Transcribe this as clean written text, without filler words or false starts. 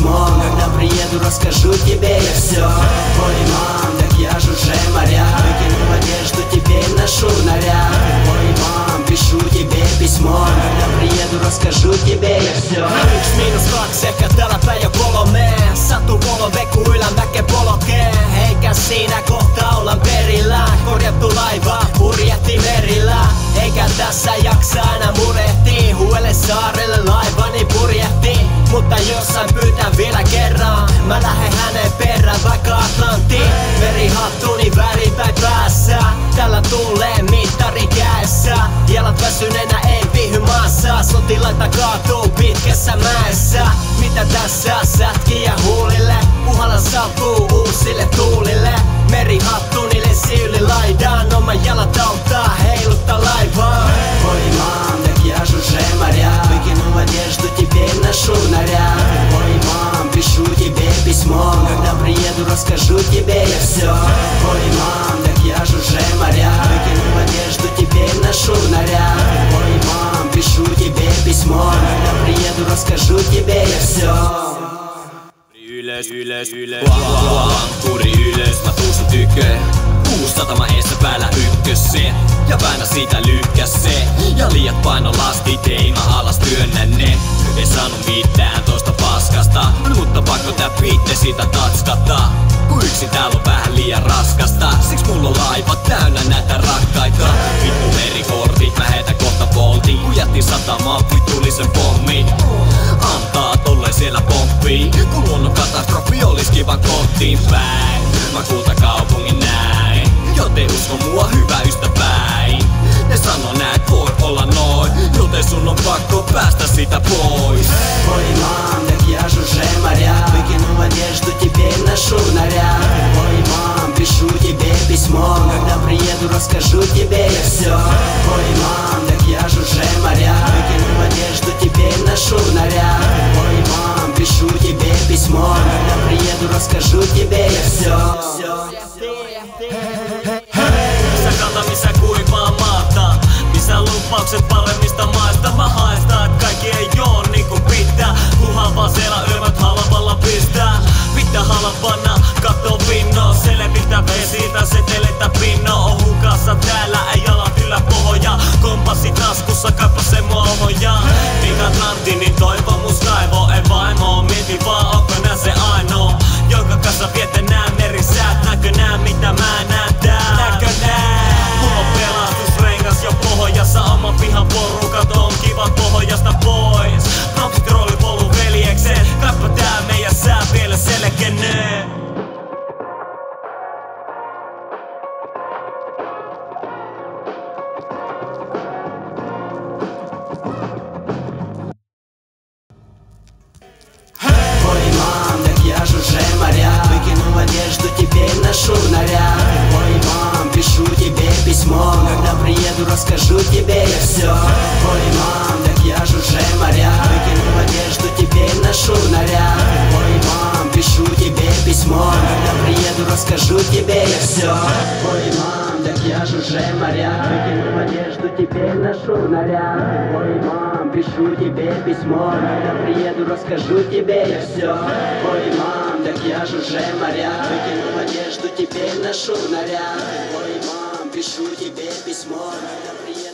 письмо. Когда приеду, расскажу тебе я все. Ой, мам, так я ж уже моряк. Выкинул одежду, теперь ношу наряд. Ой, мам, пишу тебе письмо. Когда приеду, расскажу тебе я все. 1-2, ehkä täällä päin jo 3. Satu polve, kun ylämäke polkee. Eikä siinä kohta olla perillä. Korjattu laiva, purjehti merillä. Eikä tässä jaksa aina murehtii. Huelle saarelle laivani purjehti. Mutta jossain pyytän vielä kerran. Mä lähden hänen perään vaikka Atlantiin. Merihattuni väärinpäin päässä. Tällä tulee mittari käessä. Jalat väsyneenä ei vihy maassa. Sotilaita kaatuu pitkässä mäessä. Mitä tässä sätkiä huulille? Puhalla saapuu uusille tuulille. Merihattuni lesi yli laidan. Oma jalat auttaa heiluttaa laivaa. Ой, мам, так я ж уже моряк. Выкинул одежду, теперь ношу наряд. Ой, мам, пишу тебе письмо. Когда приеду, расскажу тебе я все. Ой, мам, так я ж уже моряк. Выкинул одежду, теперь ношу наряд. Ой, мам, пишу тебе письмо. Когда приеду, расскажу тебе я все. Ankkuri ylös, mä tuun sun tykö. Uusatama eessä päällä ykkösen. Ja väännä siitä lykkäse. Ja liiat painolastit ei mä alas työnnän ne. En saanut mitään tosta paskasta. Mutta pakko tää biitte siitä tatskata. Kun yksin täällä on vähän liian raskasta. Siks mulla on laivat täynnä näitä rakkaita. Vittu merikortit, mä heitän kohta poltin. Kun jättiin satamaan, vittullisen pommin. Antaa tolleen siellä pomppii. Kun luonnon katastrofi olis kiva kotiin päin. Mä kultakaupungin näin. Joten usko mua hyvä ystäväin. Ne sanoo näet voi olla noin. Joten sun on pakko päästä siitä pois. Ой, мам, так я ж уже моряк. Выкинул одежду, теперь ношу наряд. Ой, мам, пишу тебе письмо. Когда приеду, расскажу тебе я все. Ой, мам, так я ж уже моряк. Выкинул одежду, теперь ношу наряд. Ой, мам, пишу тебе письмо. Когда приеду, расскажу тебе я все. Missä kanta, missä kuivaa maata. Missä lupaukset paremmista maista. Mä haistan, et kaikki ei oo niinku pitää. Kunhan vaan siellä yömät halvalla pistää. Pitää halvana, katto vinno. Selviltä vesitä, seteletä pinno. On hukassa täällä, ei jalat yllä pohja. Kompassi taskussa, kaipa se mohoja. Vikat lantti, niin toivomus kaivo. Ei vaimo, mieti vaan, onko nää se ainoa. Jonka kanssa vietä nää merisäät. Näkö nää mitä mä näen tää? Näkö nää? Mulla on pelastusrengas jo pohjassa. Oma pihan porukat on kiva pohjasta pois. Propsit roolipolun veljekseen. Kaipa tää meidän sää vielä selkenee. Ой, мам, так я ж уже моряк. Выкинул одежду, теперь ношу наряд. Ой, мам, пишу тебе письмо. Когда приеду, расскажу тебе я все. Ой, мам, так я ж уже моряк. Выкинул одежду, теперь ношу наряд. Ой, мам, пишу тебе письмо. Когда приеду, расскажу тебе я все. Ой, мам, так я ж уже моряк. Выкинул одежду, теперь ношу наряд. Ой, мам, пишу тебе письмо. Когда приеду, расскажу тебе я все. Ой, мам, так я ж уже моряк. Выкинул одежду, теперь ношу наряд. Ой, мам, пишу тебе письмо. Когда приеду